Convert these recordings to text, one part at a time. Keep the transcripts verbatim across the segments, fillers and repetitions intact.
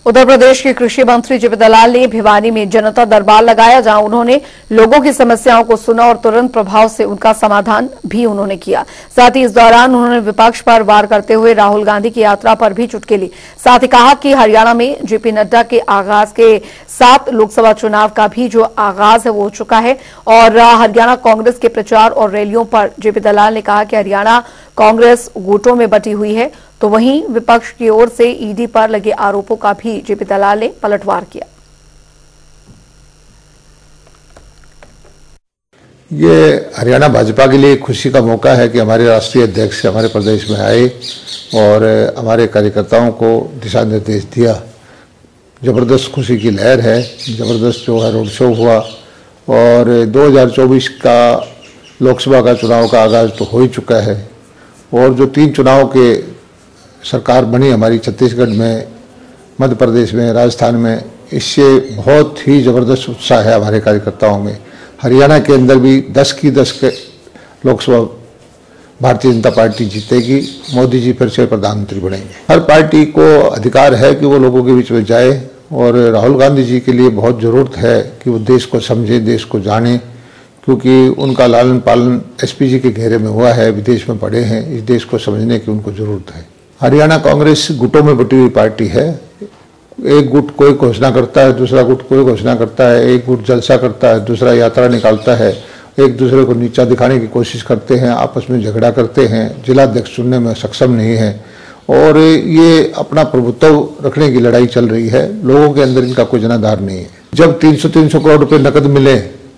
उत्तर प्रदेश के कृषि मंत्री जेपी दलाल ने भिवानी में जनता दरबार लगाया, जहां उन्होंने लोगों की समस्याओं को सुना और तुरंत प्रभाव से उनका समाधान भी उन्होंने किया। साथ ही इस दौरान उन्होंने विपक्ष पर वार करते हुए राहुल गांधी की यात्रा पर भी चुटकी ली। साथ ही कहा कि हरियाणा में जेपी नड्डा के आगाज के साथ लोकसभा चुनाव का भी जो आगाज है वो हो चुका है और हरियाणा कांग्रेस के प्रचार और रैलियों पर जेपी दलाल ने कहा कि हरियाणा कांग्रेस गुटों में बटी हुई है, तो वहीं विपक्ष की ओर से ईडी पर लगे आरोपों का भी जेपी दलाल ने पलटवार किया। ये हरियाणा भाजपा के लिए खुशी का मौका है कि हमारे राष्ट्रीय अध्यक्ष हमारे प्रदेश में आए और हमारे कार्यकर्ताओं को दिशा निर्देश दिया। जबरदस्त खुशी की लहर है, जबरदस्त जो है रोड शो हुआ और दो हज़ार चौबीस का लोकसभा का चुनाव का आगाज तो हो ही चुका है और जो तीन चुनाव के सरकार बनी हमारी छत्तीसगढ़ में, मध्य प्रदेश में, राजस्थान में, इससे बहुत ही ज़बरदस्त उत्साह है हमारे कार्यकर्ताओं में। हरियाणा के अंदर भी दस की दस के लोकसभा भारतीय जनता पार्टी जीतेगी, मोदी जी फिर से प्रधानमंत्री बनेंगे। हर पार्टी को अधिकार है कि वो लोगों के बीच में जाए और राहुल गांधी जी के लिए बहुत ज़रूरत है कि वो देश को समझे, देश को जाने, क्योंकि उनका लालन पालन एसपीजी के घेरे में हुआ है, विदेश में पढ़े हैं। इस देश को समझने की उनको ज़रूरत है। हरियाणा कांग्रेस गुटों में बटी हुई पार्टी है। एक गुट कोई घोषणा करता है, दूसरा गुट कोई घोषणा करता है, एक गुट जलसा करता है, दूसरा यात्रा निकालता है, एक दूसरे को नीचा दिखाने की कोशिश करते हैं, आपस में झगड़ा करते हैं, जिलाध्यक्ष चुनने में सक्षम नहीं है और ये अपना प्रभुत्व रखने की लड़ाई चल रही है। लोगों के अंदर इनका कोई जनाधार नहीं है। जब तीन सौ तीन सौ करोड़ रुपये नकद मिले,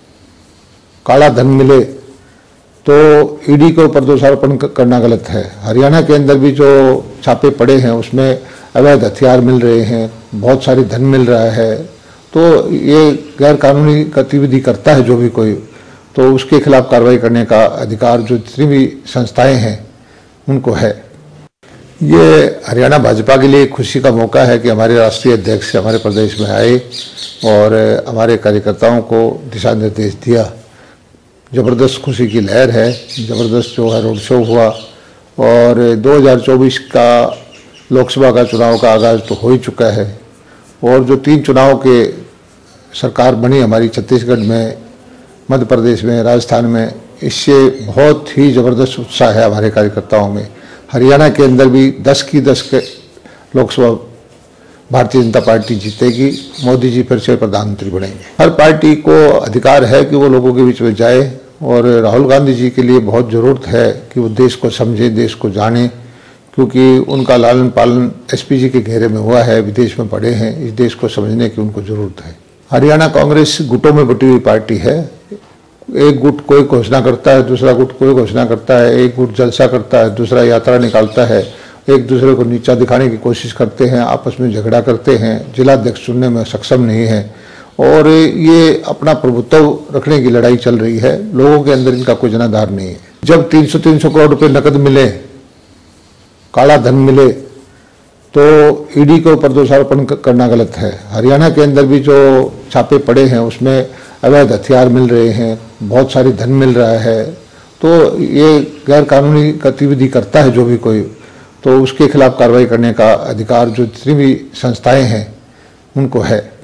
काला धन मिले, तो ईडी के ऊपर दोषारोपण करना गलत है। हरियाणा के अंदर भी जो छापे पड़े हैं उसमें अवैध हथियार मिल रहे हैं, बहुत सारी धन मिल रहा है, तो ये गैर कानूनी गतिविधि करता है जो भी कोई, तो उसके खिलाफ कार्रवाई करने का अधिकार जो जितनी भी संस्थाएं हैं उनको है। ये हरियाणा भाजपा के लिए खुशी का मौका है कि हमारे राष्ट्रीय अध्यक्ष हमारे प्रदेश में आए और हमारे कार्यकर्ताओं को दिशा निर्देश दिया। जबरदस्त खुशी की लहर है, जबरदस्त जो है रोड शो हुआ और दो हज़ार चौबीस का लोकसभा का चुनाव का आगाज तो हो ही चुका है और जो तीन चुनाव के सरकार बनी हमारी छत्तीसगढ़ में, मध्य प्रदेश में, राजस्थान में, इससे बहुत ही ज़बरदस्त उत्साह है हमारे कार्यकर्ताओं में। हरियाणा के अंदर भी दस की दस के लोकसभा भारतीय जनता पार्टी जीतेगी, मोदी जी फिर से प्रधानमंत्री बनेंगे। हर पार्टी को अधिकार है कि वो लोगों के बीच में जाए और राहुल गांधी जी के लिए बहुत ज़रूरत है कि वो देश को समझे, देश को जाने, क्योंकि उनका लालन पालन एसपीजी के घेरे में हुआ है, विदेश में पढ़े हैं। इस देश को समझने की उनको ज़रूरत है। हरियाणा कांग्रेस गुटों में बटी हुई पार्टी है। एक गुट कोई घोषणा करता है, दूसरा गुट कोई घोषणा करता है, एक गुट जलसा करता है, दूसरा यात्रा निकालता है, एक दूसरे को नीचा दिखाने की कोशिश करते हैं, आपस में झगड़ा करते हैं, जिलाध्यक्ष चुनने में सक्षम नहीं है और ये अपना प्रभुत्व रखने की लड़ाई चल रही है। लोगों के अंदर इनका कोई जनाधार नहीं है। जब तीन सौ तीन सौ करोड़ रुपये नकद मिले, काला धन मिले, तो ईडी के ऊपर दोषारोपण करना गलत है। हरियाणा के अंदर भी जो छापे पड़े हैं उसमें अवैध हथियार मिल रहे हैं, बहुत सारी धन मिल रहा है, तो ये गैर कानूनी गतिविधि करता है जो भी कोई, तो उसके खिलाफ कार्रवाई करने का अधिकार जो जितनी भी संस्थाएं हैं उनको है।